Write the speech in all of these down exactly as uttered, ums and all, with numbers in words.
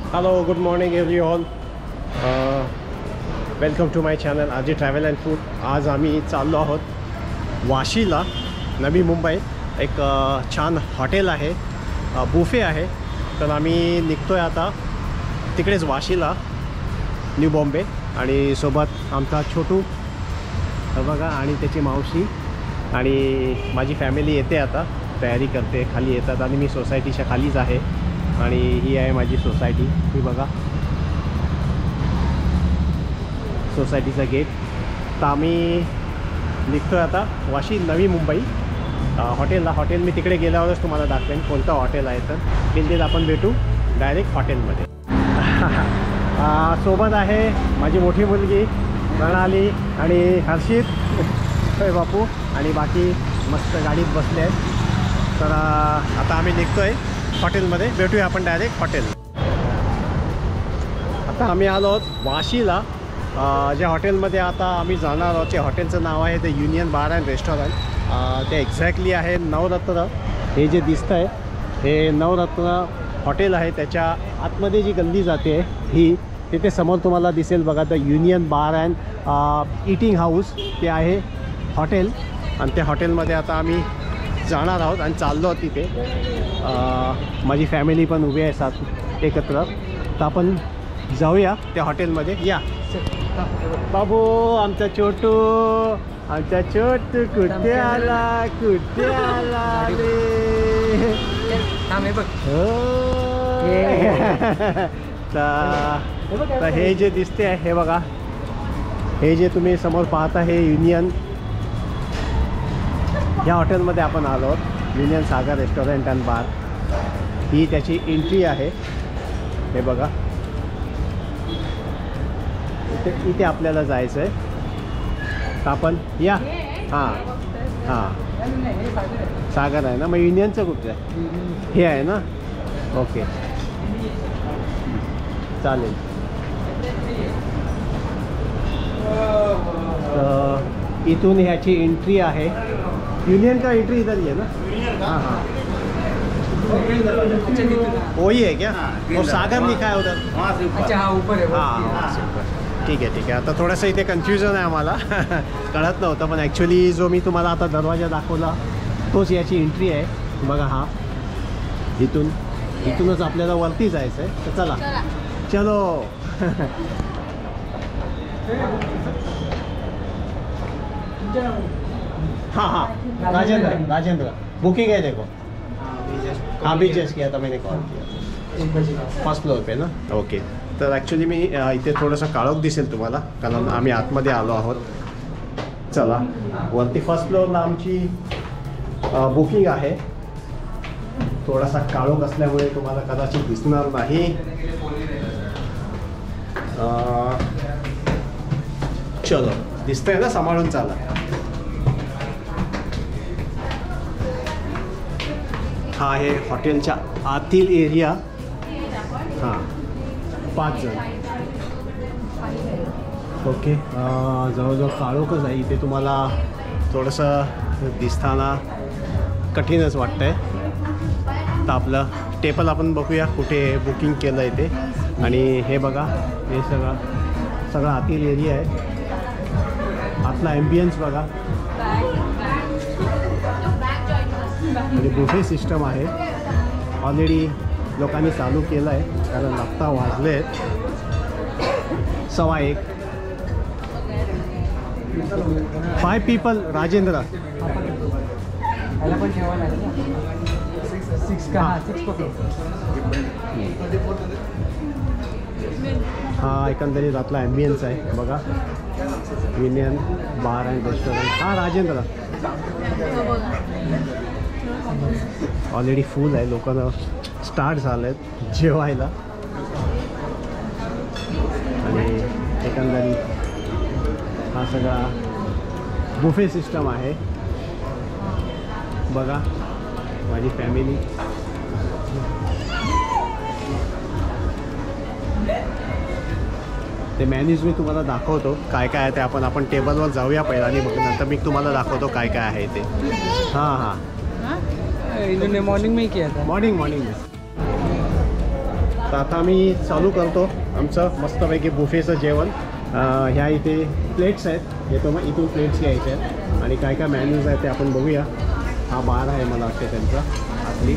Hello, good morning everyone. Uh, welcome to my channel आजी travel and food. आज आम्ही चाललो आहोत वाशीला, नवी मुंबईत. एक uh, छान हॉटेल आहे, बुफे आहे. तर आम्ही निघतोय आता तिकडेच वाशीला, न्यू बॉम्बे. आणि सोबत आमचा छोटू बघा आणि त्याची मावशी आणि माझी फॅमिली येते. आता तयारी करते, खाली येतात. आणि मी सोसायटीच्या खालीच आहे आणि ही आहे माझी सोसायटी. ही बघा सोसायटीचा गेट. तर आम्ही निघतोय आता वाशी, नवी मुंबई हॉटेलला. हॉटेल मी तिकडे गेल्यावरच तुम्हाला दाखवेन कोणतं हॉटेल आहे. तर तिथेच आपण भेटू डायरेक्ट हॉटेलमध्ये. सोबत आहे माझी मोठी मुलगी प्रणाली आणि हर्षित बापू आणि बाकी मस्त गाडीत बसले आहेत. तर आता आम्ही निघतोय हॉटेलमध्ये, भेटूया आपण डायरेक्ट हॉटेल. आता आम्ही आलो आहोत वाशीला. ज्या हॉटेलमध्ये आता आम्ही जाणार आहोत त्या हॉटेलचं नाव आहे ते युनियन बार अँड रेस्टॉरंट. ते एक्झॅक्टली आहे नवरत्न. हे जे दिसतं आहे हे नवरत्न हॉटेल आहे. त्याच्या आतमध्ये जी गल्ली जाते ही, तिथे समोर तुम्हाला दिसेल बघा the union bar and eating house. ते आहे हॉटेल आणि त्या हॉटेलमध्ये आता आम्ही जाणार आहोत आणि चाललो आहोत तिथे. माझी फॅमिली पण उभी आहे साथ एकत्र. तर आपण जाऊया त्या हॉटेलमध्ये. या बाबू, आमचा छोटू, आमचा छोटू कुठे आला, कुठे आला रे. तर हे जे दिसते आहे हे बघा, हे जे तुम्ही समोर पाहता हे युनियन, ह्या हॉटेलमध्ये आपण आलो आहोत. Union Sagar restaurant and bar. ही त्याची एंट्री आहे. हे बघा इथे इथे आपल्याला जायचं आहे. तर आपण या. हां हां सागर आहे ना, मग युनियनचं कुठलं आहे? हे आहे ना. ओके चालेल. तर इथून ह्याची एंट्री आहे. यूनियन का एंट्री इधर ही है ना. हाँ हाँ वही है क्या? वो सागर लिखा है उधर. अच्छा हाँ ऊपर है. हाँ ठीक आहे ठीक आहे. आता थोडंसं इथे कन्फ्युजन आहे आम्हाला, कळत नव्हतं. पण ॲक्च्युली जो मी तुम्हाला आता दरवाजा दाखवला तोच याची एंट्री आहे. बघा हा, इथून इथूनच आपल्याला वरती जायचं आहे. तर चला चलो. हाँ हाँ राजेंद्र राजेंद्र बुकिंग है देखो. हाँ भी जस्ट किया था मैंने, कॉल किया. फर्स्ट फ्लोर पे ना. ओके. तर ॲक्च्युली मी इथे थोडंसं काळोख दिसेल तुम्हाला कारण आम्ही आतमध्ये आलो आहोत. चला वरती फर्स्ट फ्लोअरला आमची बुकिंग आहे. थोडासा काळोख असल्यामुळे तुम्हाला कदाचित दिसणार नाही. चलो दिसतंय ना, सांभाळून चाला. हा आहे हॉटेलच्या आतील एरिया. हां पाच जण. ओके. जवळजवळ काळोखच आहे इथे. तुम्हाला थोडंसं दिसताना कठीणच वाटतं आहे. तर आपलं टेबल आपण बघूया कुठे बुकिंग केलं आहे ते. आणि हे बघा हे सगळं सगळं आतील एरिया आहे. आतला ॲम्बियन्स बघा. म्हणजे बुफे सिस्टम आहे. ऑलरेडी लोकांनी चालू केलं आहे कारण आत्ता वाजले आहेत सव्वा एक. Five people Rajendra. हा एकंदरीत आपला ॲम्बियन्स आहे बघा. Union bar and restaurant. हा राजेंद्र. ऑलरेडी फुल आहे. लोकांना स्टार्ट झालं आहेत जेवायला. आणि एकंदरीत हा सगळा बुफे सिस्टम आहे बघा. माझी फॅमिली. ते मेन्यूज मी तुम्हाला दाखवतो काय काय आहे ते. आपण आपण टेबलवर जाऊया पहिला आणि मग नंतर मी तुम्हाला दाखवतो काय काय आहे ते. हां हां इन्होंने मॉर्निंग में ही किया था. मॉर्निंग मॉर्निंग में. तर आता आम्ही चालू करतो आमचं मस्तपैकी बुफेचं जेवण. ह्या इथे प्लेट्स आहेत, येतो मग इथून प्लेट्स घ्यायचे आहेत आणि काय काय मॅन्यूज आहेत ते आपण बघूया. हा बार आहे मला वाटते त्यांचा आपली,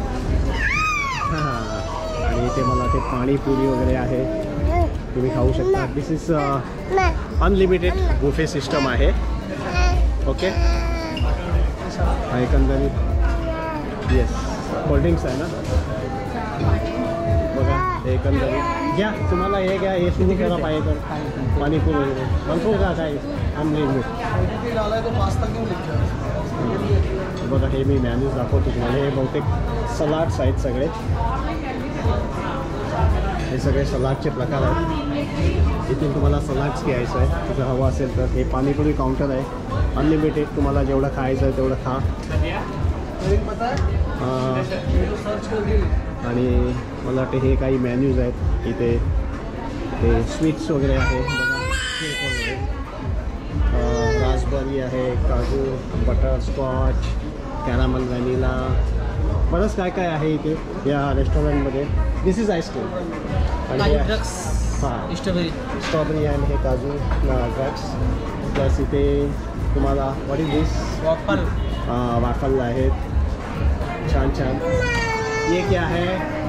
हां. आणि इथे मला ते पाणीपुरी वगैरे आहे, तुम्ही खाऊ शकता. This is unlimited buffet system आहे. ओके, एकंदरीत येस कोल्ड्रिंक्स आहे ना बघा. एकंदरीत घ्या, तुम्हाला हे घ्या, हे सुरू करा पाहिजे तर पाणीपुरी वगैरे भरपूर का काय अनलिमिटेड. बघा हे मी मॅन्यूज दाखवतो तुम्हाला. हे बहुतेक सलाड्स आहेत सगळे, हे सगळे सलाडचे प्रकार आहेत. इथून तुम्हाला सलाड्स घ्यायचं आहे जर हवं असेल तर. हे पाणीपुरी काउंटर आहे, अनलिमिटेड, तुम्हाला जेवढं खायचं आहे तेवढं खा. आणि मला वाटते हे काही मॅन्यूज आहेत इथे. हे स्वीट्स वगैरे आहे बघा, केक वगैरे, रासबरी आहे, काजू, बटरस्कॉच, कॅरामल, व्हॅनिला, बरंच काय काय आहे इथे या रेस्टॉरंटमध्ये. दिस इज आईस्क्रीम आणि हां स्ट्रॉबेरी स्ट्रॉबेरी आणि हे काजू ड्रग्स. प्लस इथे तुम्हाला what is this waffle, waffle आहेत छान छान. ये क्या है?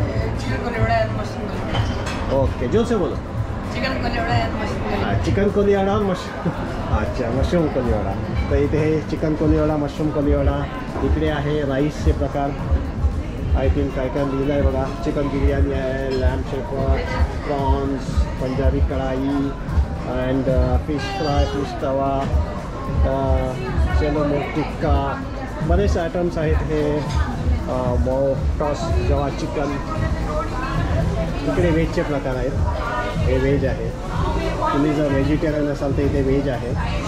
ओके, जोर से बोलो. चिकन कोलियोड़ा, चिकन कोलियोड़ा और मशरूम. अच्छा, मशरूम कोलियोड़ा. तर इथे हे चिकन कोलियोड़ा, मशरूम कोलियोड़ा. इकडे आहे राईसचे प्रकार. आय थिंक काय काय लिहिलं आहे बघा. चिकन बिर्याणी आहे, lamb shepherd, prawns, Punjabi kadhai and fish fry, fish tawa, सेलो मोट टिक्का, बरेच आयटम्स आहेत. हे बॉ टॉस जवा चिकन. इकडे व्हेजचे प्रकार आहेत, हे व्हेज आहे. तुम्ही जर व्हेजिटेरियन असाल तर इथे व्हेज आहे.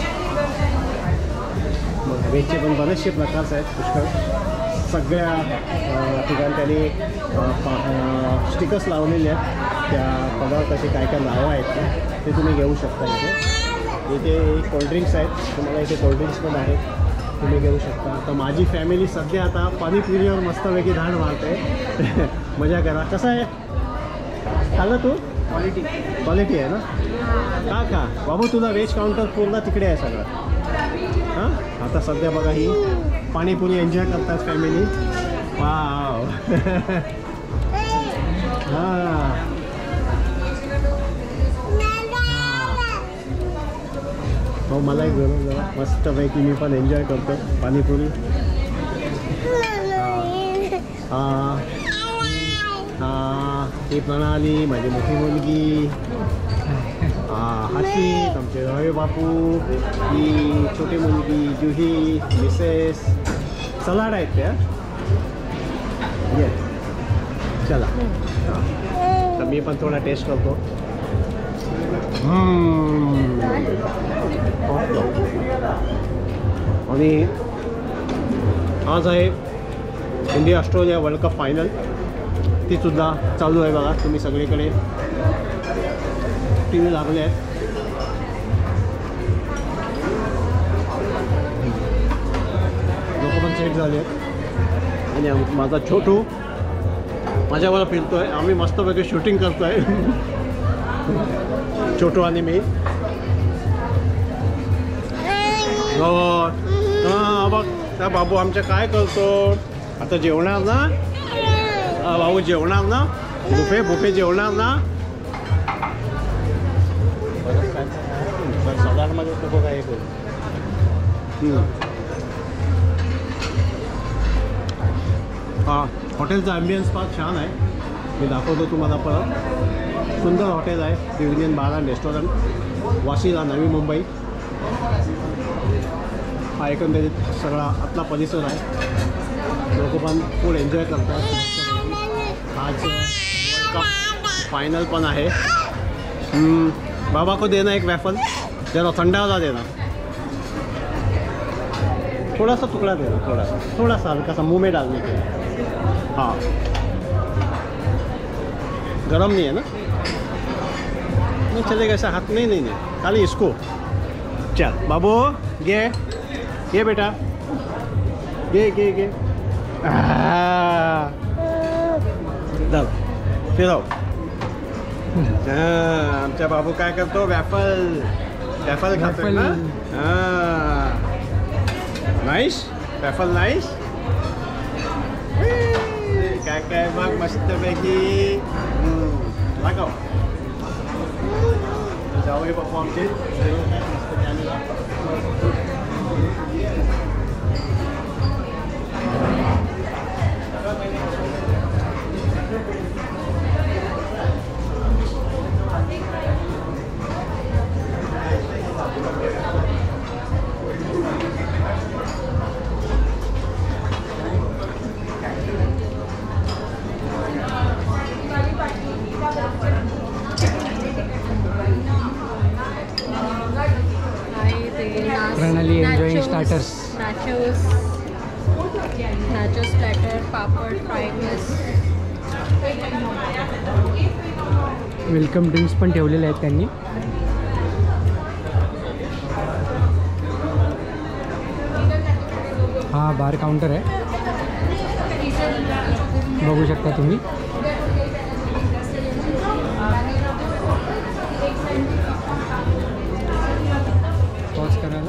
मग व्हेजचे पण बरेचसे प्रकारच आहेत पुष्कळ. सगळ्या ठिकाणी त्यांनी स्टिकर्स लावलेले आहेत त्या पदार्थाचे काय काय नावं आहेत ते तुम्ही घेऊ शकता. इथे इथे कोल्ड्रिंक्स आहेत, तुम्हाला इथे कोल्ड्रिंक्स पण आहेत, तुम्ही घेऊ शकता. तर माझी फॅमिली सध्या आता पाणीपुरीवर मस्तपैकी धाड मारते. मजा करा. कसं आहे, खाल्लं तू? क्वालिटी क्वालिटी आहे ना. का का बाबू तुला व्हेज काउंटर पूर्ण तिकडे आहे सगळं. हां, आता सध्या बघा ही पाणीपुरी एन्जॉय करतात फॅमिली. वाव. हां, हो मलाही घेऊन जरा मस्तपैकी मी पण एन्जॉय करतो पाणीपुरी. हां हां, ही प्रणाली माझी मोठी मुलगी. हां, हर्षित आमचे रवी बापू, ही छोटी मुलगी जुही, मिसेस. सलाड आहेत त्या. ये चला, तर मी पण थोडा टेस्ट करतो. आणि आज आहे India Australia world cup final. तीसुद्धा चालू आहे बघा. तुम्ही सगळीकडे टी व्ही लागले आहेत. लोक पण सेट झाले आहेत. आणि माझा छोटू माझ्यावर फिरतो आहे. आम्ही मस्तपैकी शूटिंग करतो आहे छोटू आणि मी. हो हां, बघ त्या बाबू आमच्या काय करतो आता. जेवणार ना बाबू, जेवणार ना. बुफे बुफे जेवणार ना. सलाडमध्ये तो बघा हे करू. हां, हॉटेलचा ॲम्बियन्स फार छान आहे. मी दाखवतो तुम्हाला परत. सुंदर हॉटेल आहे, युनियन बार अँड रेस्टॉरंट, वाशीला, नवी मुंबई. हा एकंदरीत सगळा आतला परिसर आहे. लोक पण फुल एन्जॉय करतात. आज वर्ल्ड कप फायनल पण आहे. बाबा को देना एक वैफल, जरा ठंडा वाला देना. थोड़ा सा टुकड़ा देना, थोड़ा सा थोड़ा सा हल्का सा मुंह में डालने के लिए. हाँ, गरम नहीं है ना. नहीं चलेगा ऐसा हाथ. नहीं नहीं नहीं खाली इसको. चल बाबू गे ये बेटा, गे गे गे. चल फिर आओ. हां, आमचा बाबू काय करतो? वॅफल वॅफल खातो ना. हां, नाईस वॅफल नाईस. काय काय मग मस्तपैकी लागाव जाऊया बापू आमचे मस्त कॅमेरा. प्रणाली enjoying starters. nachos nachos starter papad fried rice. Welcome drinks पण ठेवलेले आहेत त्यांनी. हा बार काउंटर आहे, बघू शकता तुम्ही. पॉज करायला.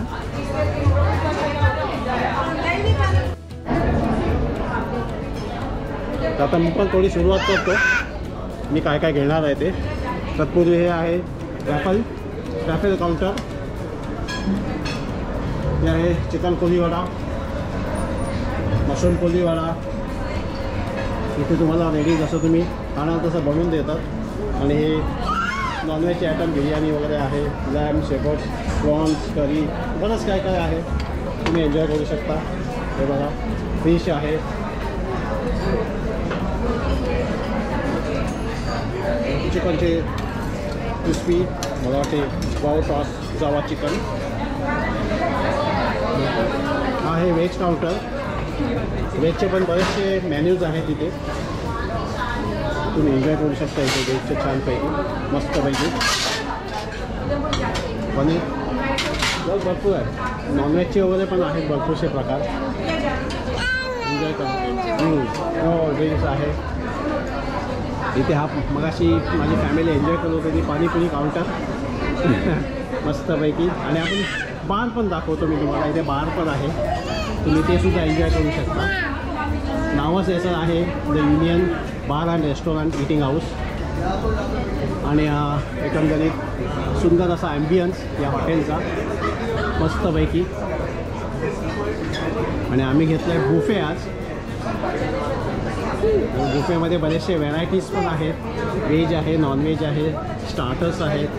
आता मी पण थोडी सुरुवात करतो मी काय काय घेणार आहे ते. तत्पूर्वी हे आहे रॅफल रॅफल काउंटर. हे आहे चिकन कोलीवाडा, मशरूम कोलीवाडा. इथे तुम्हाला रेडी जसं तुम्ही खाणार तसं बनवून देतात. आणि हे नॉनव्हेजचे आयटम बिर्याणी वगैरे आहे, लॅम शेपर्ड प्रॉन्स करी बरंच काय काय आहे तुम्ही एन्जॉय करू शकता. हे बघा फिश आहे, चिकनचे क्रिस्पी मला वाटते वाव टॉस जावा चिकन. हा आहे व्हेज काउंटर. व्हेजचे पण बरेचसे मेन्यूज आहेत तिथे, तुम्ही एन्जॉय करू शकता. इथे व्हेजचे छानपैकी मस्तपैकी पनीर बस भरपूर आहे. नॉनव्हेजचे वगैरे पण आहेत भरपूरसे प्रकार, एन्जॉय करा. हो ड्रिंक्स आहे इथे. हा मगाशी माझी फॅमिली एन्जॉय करत होती ती पाणीपुरी काउंटर मस्तपैकी. आणि आपण बार पण दाखवतो मी तुम्हाला. इथे बार पण आहे, तुम्ही ते सुद्धा एन्जॉय करू शकता. नावच याचं आहे the union bar and restaurant eating house. आणि एकंदरीत सुंदर असा ॲम्बियन्स या हॉटेलचा मस्तपैकी. आणि आम्ही घेतलं आहे बुफे आज. बुफेमध्ये बरेचसे व्हेरायटीज पण आहेत, व्हेज आहे, नॉनव्हेज आहे, स्टार्टर्स आहेत.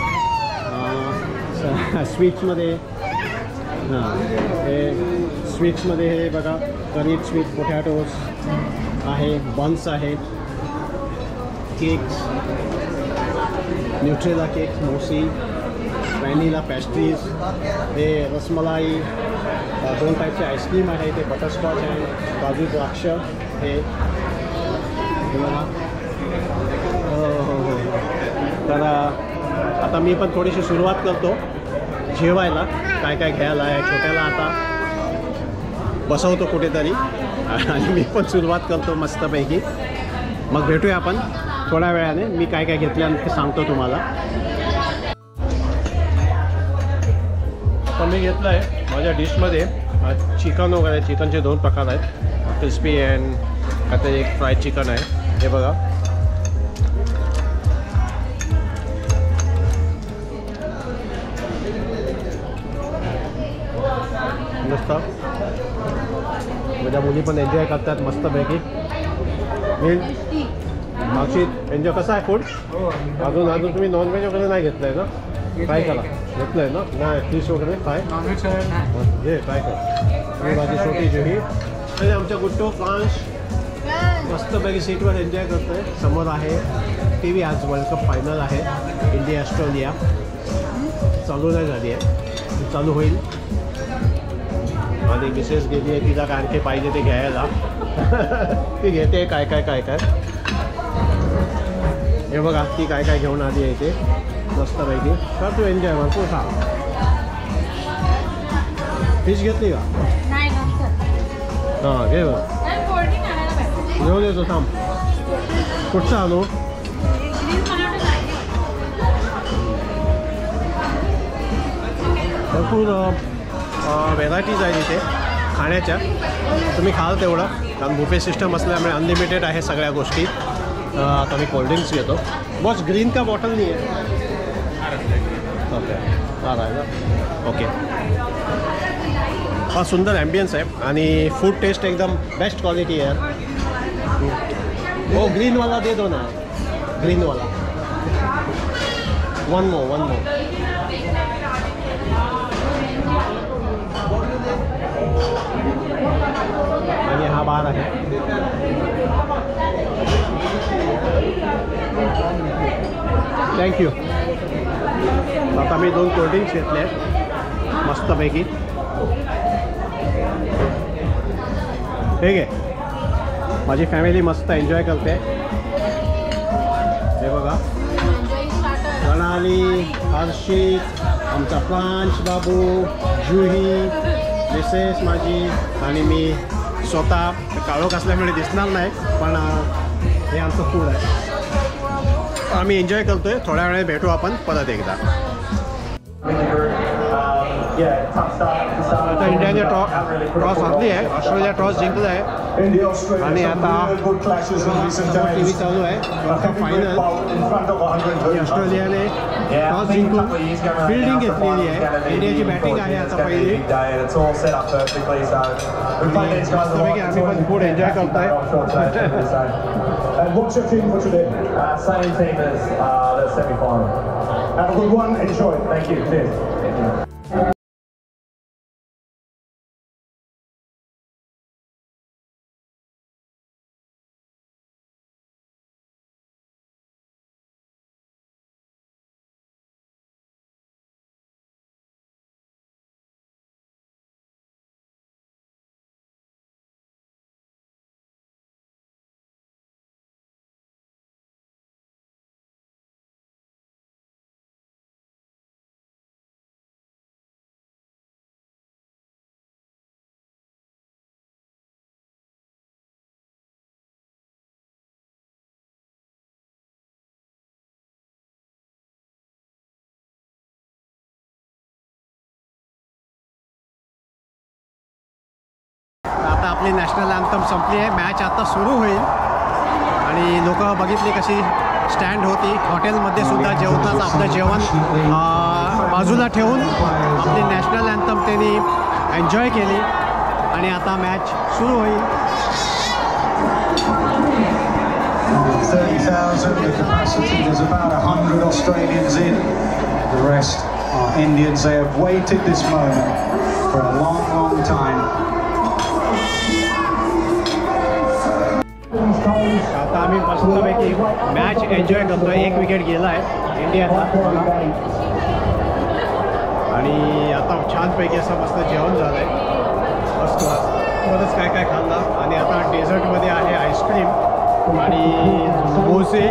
स्वीट्समध्ये हां हे स्वीट्समध्ये हे बघा करीड स्वीट पोटॅटोज आहे, बन्स आहेत, केक्स, न्यूट्रेला केक्स, मोसी, व्हॅनिला पेस्ट्रीज, हे रसमलाई, दोन टाईपचे आईस्क्रीम आहे, ते बटरस्कॉच आहे, काजू द्राक्ष हे बघा. हो हो हो तर आता मी पण थोडीशी सुरुवात करतो जेवायला. काय काय घ्यायला आहे छोट्याला आता बसवतो कुठेतरी आणि मी पण सुरुवात करतो मस्तपैकी. मग भेटूया आपण थोड्या वेळाने. मी काय काय घेतलं ते सांगतो तुम्हाला. तर मी घेतलं आहे माझ्या डिशमध्ये चिकन वगैरे. चिकनचे दोन प्रकार आहेत, क्रिस्पी अँड आता एक फ्राईड चिकन आहे. हे बघा मस्त. माझ्या मुली पण एन्जॉय करतात मस्तपैकी. मी मागची एन्जॉय कसं आहे फूड. अजून अजून तुम्ही नॉनव्हेज वगैरे नाही घेतलं आहे ना? ट्राय करा. घेतलं आहे ना? नाही फिश वगैरे फ्राय घे ट्राय करा. ही माझी छोटी जुही आणि आमच्या गुट्टो फ्रान्स मस्तपैकी सीटवर एन्जॉय करतो आहे. समोर आहे टी व्ही. आज वर्ल्ड कप फायनल आहे, इंडिया ऑस्ट्रेलिया. चालू नाही झाली आहे, चालू होईल. आणि मिसेस गेली आहे, तिला काय काय पाहिजे ते घ्यायला ती घेते काय काय काय काय. हे बघा ती काय काय घेऊन आली आहे ते मस्तपैकी. तर तू एन्जॉय भरपूर खा. फिश घेतली का? हां घे बघ. घेऊन येतो थांब. कुठचं आणू? भरपूर व्हेरायटीज आहेत इथे खाण्याच्या. तुम्ही खाल तेवढं, कारण बुफे सिस्टम असल्यामुळे अनलिमिटेड आहे सगळ्या गोष्टी. आता मी कोल्ड्रिंक्स घेतो. बॉस ग्रीन का बॉटल नाही आहे? ओके हा राहिला. ओके. हा सुंदर ॲम्बियन्स आहे आणि फूड टेस्ट एकदम बेस्ट क्वालिटी आहे. हो ग्रीनवाला दे दो ना, ग्रीनवाला. One more one more. आणि हा बार आहे. थँक्यू. आता मी दोन कोल्ड्रिंक्स घेतले आहेत मस्तपैकी. ठीक आहे. माझी फॅमिली मस्त एन्जॉय करते. हे बघा, प्रणाली, हर्षित, आमचा फ्रांस बाबू, जुही, मिसेस माझी आणि मी स्वतः. काळोख असल्यामुळे दिसणार नाही, पण हे आमचं फूड आहे. आम्ही एन्जॉय करतोय. थोड्या वेळाने भेटू आपण परत एकदा. आता इंडियाने टॉ टॉस हरली आहे. ऑस्ट्रेलिया टॉस जिंकलं आहे आणि आता टी व्ही चालू आहे. फायनल ऑस्ट्रेलियाने टॉस जिंकून फिल्डिंग घेतलेली आहे. इंडियाची बॅटिंग आहे आता पहिली. मस्तपैकी आम्ही पण फूड एन्जॉय करतोय. What's your team for today? Uh, same team as uh, the semi-final. Have a good one. Enjoy. Thank you. Cheers. आता आपली नॅशनल अँथम संपली आहे. मॅच आता सुरू होईल आणि लोक बघितली कशी स्टँड होती. हॉटेलमध्ये सुद्धा जेवताच आपलं जेवण बाजूला ठेवून आपली नॅशनल अँथम त्यांनी एन्जॉय केली आणि आता मॅच सुरू होईल. thirty thousand the capacity. There's about one hundred Australians in. The rest are Indians. They have waited this moment for a long, long time. आता आम्ही मस्तपैकी मॅच एन्जॉय करतोय. एक विकेट गेला आहे इंडियाचा आणि आता छानपैकी असं मस्त जेवण झालं आहे. मस्त बरंच काय काय खाल्लं आणि आता डेझर्टमध्ये आहे आईस्क्रीम आणि मोजे.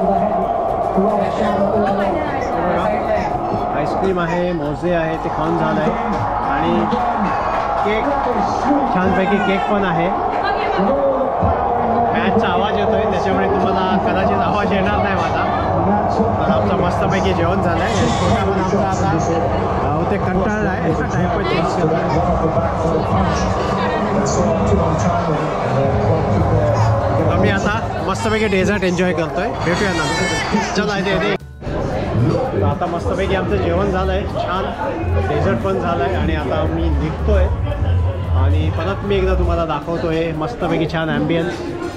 आईस्क्रीम आहे, मोजे आहे, ते खाऊन झालं आहे आणि केक, छानपैकी केक पण आहे. मॅचचा आवाज येतो आहे त्याच्यामुळे तुम्हाला कदाचित आवाज येणार नाही माझा. तर आमचं मस्तपैकी जेवण झालं आहे. छोटा पण आमचा आता ते कंटाळला आहे. एका टाईपवर टेस्ट केला आहे. मी आता मस्तपैकी डेझर्ट एन्जॉय करतोय. भेटूया ना. चला इथे इथे आता मस्तपैकी आमचं जेवण झालं आहे. छान डेझर्ट पण झालं आहे आणि आता मी निघतोय आणि परत मी एकदा तुम्हाला दाखवतोय मस्तपैकी छान ॲम्बियन्स.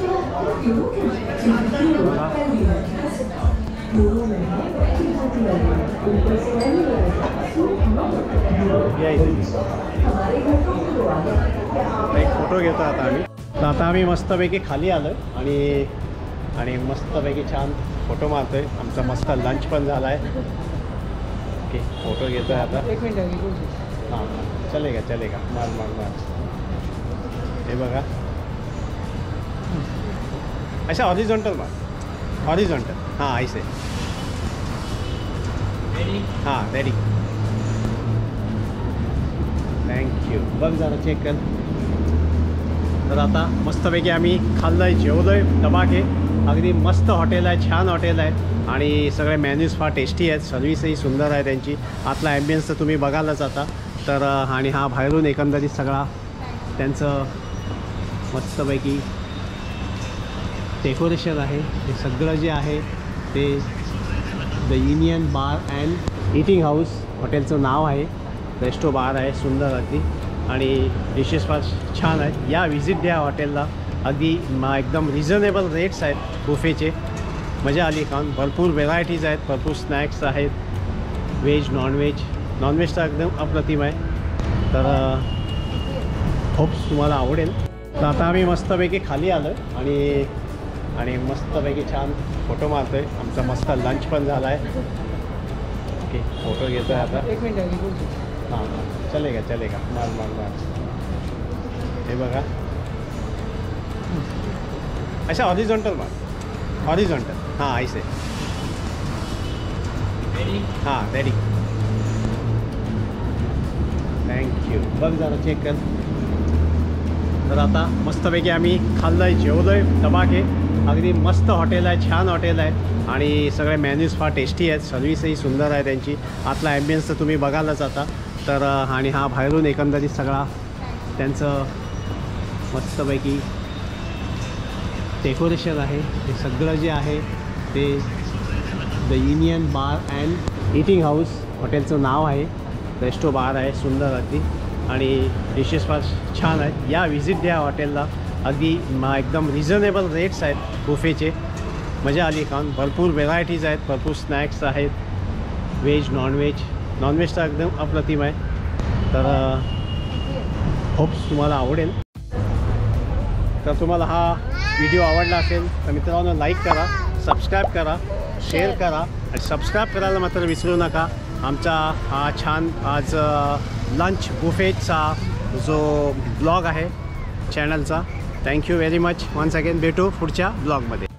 एक फोटो घेतो आता आम्ही. तर आता आम्ही मस्तपैकी खाली आलो आहे आणि आणि मस्तपैकी छान फोटो मारतो आहे. आमचा मस्त लंच पण झाला आहे. ओके फोटो घेतो आहे आता. एक मिनिट हां चलेगा चलेगा. मार मार मार. हे बघा अच्छा हॉरिझॉन्टल मार. हॉरिझॉन्टल हां ऐसे. हां रेडी. थँक्यू. बघ जरा चेक कर. तर आता मस्तपैकी आम्ही खाल्लं आहे, जेवलो आहे दबाके अगदी मस्त हॉटेल आहे, छान हॉटेल आहे आणि सगळे मेन्यूज फार टेस्टी आहेत, सर्व्हिसही सुंदर आहे त्यांची. आतला ॲम्बियन्स तर तुम्ही बघायलाच आता. तर आणि हा बाहेरून एकंदरीत सगळा त्यांचं मस्तपैकी डेकोरेशन आहे. हे सगळं जे आहे ते the union bar and eating house हॉटेलचं नाव आहे. रेस्टो बार आहे, सुंदर अगदी आणि डिशेस फार छान आहेत. या व्हिजिट द्या हॉटेलला. अगदी मा एकदम रिझनेबल रेट्स आहेत बुफेचे. मजा आली खाऊन. भरपूर व्हेरायटीज आहेत, भरपूर स्नॅक्स आहेत, व्हेज नॉनव्हेज. नॉनव्हेज तर एकदम अप्रतिम आहे. तर होप्स तुम्हाला आवडेल. तर आता आम्ही मस्तपैकी खाली आलो आहे आणि आणि मस्तपैकी छान फोटो मारतो आहे. आमचा मस्त लंच पण झाला आहे. ओके, फोटो घेतो आहे आता. एक मिनिट हां हां, चलेगा चलेगा. मार मार मार. हे बघा, अच्छा हॉरिझॉन्टल मार, हॉरिझॉन्टल. हां ऐसे. हां रेडी. थँक्यू. बघ जरा चेक कर. तर आता मस्तपैकी आम्ही खाल्लं आहे, जेवलो आहे धमाके. अगदी मस्त हॉटेल आहे, छान हॉटेल आहे आणि सगळे मेन्यूज फार टेस्टी आहेत, सर्व्हिसही सुंदर आहे त्यांची. आतला ॲम्बियन्स तर तुम्ही बघायलाच आता. तर आणि हा बाहेरून एकंदरीत सगळा त्यांचं मस्तपैकी डेकोरेशन आहे. हे सगळं जे आहे ते the union bar and eating house हॉटेलचं नाव आहे. रेस्टो बार आहे, सुंदर अगदी आणि डिशेस फार छान आहेत. या व्हिजिट द्या हॉटेलला. अगदी मा एकदम रिझनेबल रेट्स आहेत बुफेचे. मजा आली खाऊन. भरपूर व्हेरायटीज आहेत, भरपूर स्नॅक्स आहेत, व्हेज नॉनव्हेज. नॉनव्हेज तर एकदम अप्रतिम आहे. तर होप्स तुम्हाला आवडेल. तर तुम्हाला हा व्हिडिओ आवडला असेल तर मित्रांनो लाईक करा, सबस्क्राईब करा, शेअर करा आणि सबस्क्राईब करायला मात्र विसरू नका. आमचा हा छान आज लंच बुफेचा जो ब्लॉग आहे चॅनलचा. Thank you very much. Once again भेटू पुढच्या ब्लॉगमध्ये.